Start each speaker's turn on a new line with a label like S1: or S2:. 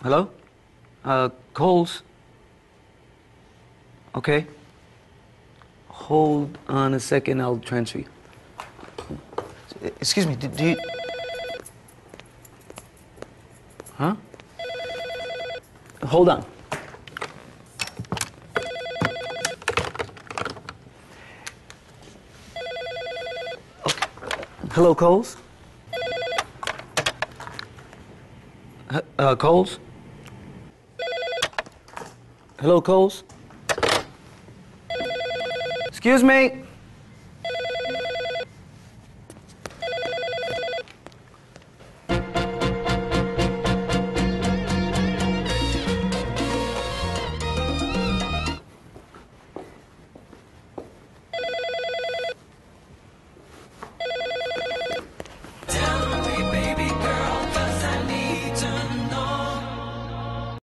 S1: Hello? Coles? Okay. Hold on a second, I'll transfer you.
S2: Excuse me, do you...
S1: Huh? Hold on. Hello, Coles? Coles? Hello, Coles? Excuse me?